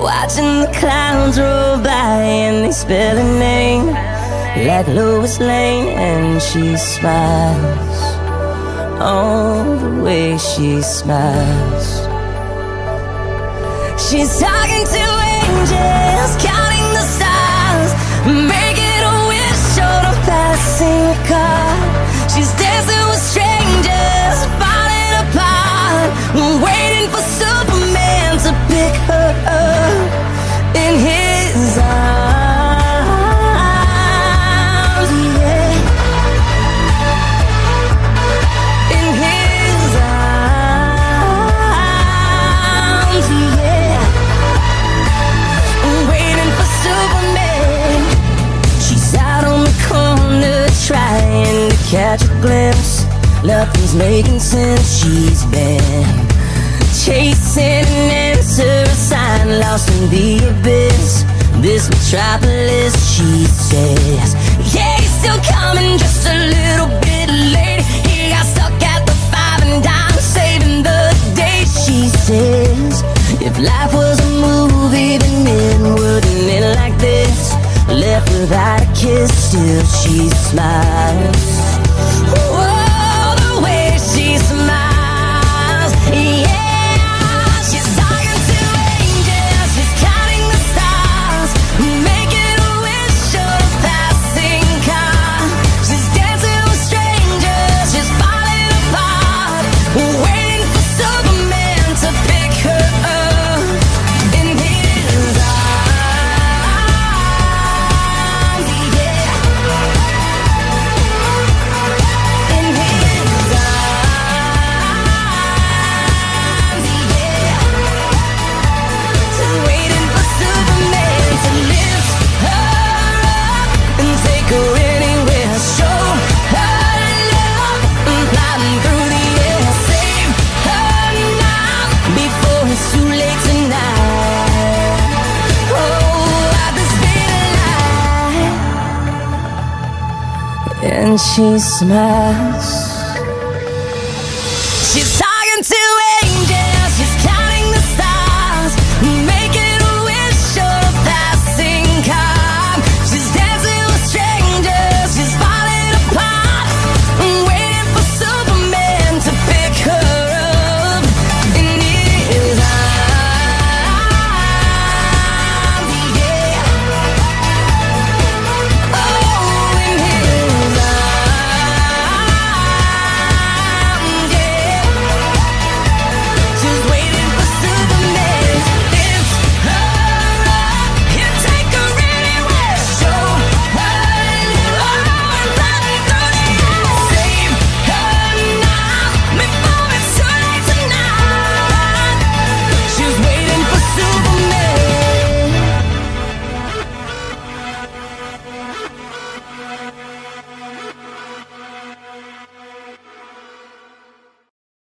watching the clouds roll by and they spell her name like Lois Lane, and she smiles. Oh, the way she smiles. She's talking to angels, counting the stars, making a wish on a passing car. She's dancing with strangers, falling apart, waiting for Superman to pick her up in his arms. Trying to catch a glimpse, nothing's making sense. She's been chasing an answer, a sign lost in the abyss. This metropolis, she says. Yeah, he's still coming, just a little bit late. He got stuck at the five and dime, saving the day. She says, if life was a movie, then it wouldn't end like this. Left without a kiss, still she smiles. Whoa, the way she smiles, yeah. She's talking to angels, she's counting the stars, making a wish on a passing car. She's dancing with strangers, she's falling apart, waiting for Superman to pick her up in his arms. And she smiles. She's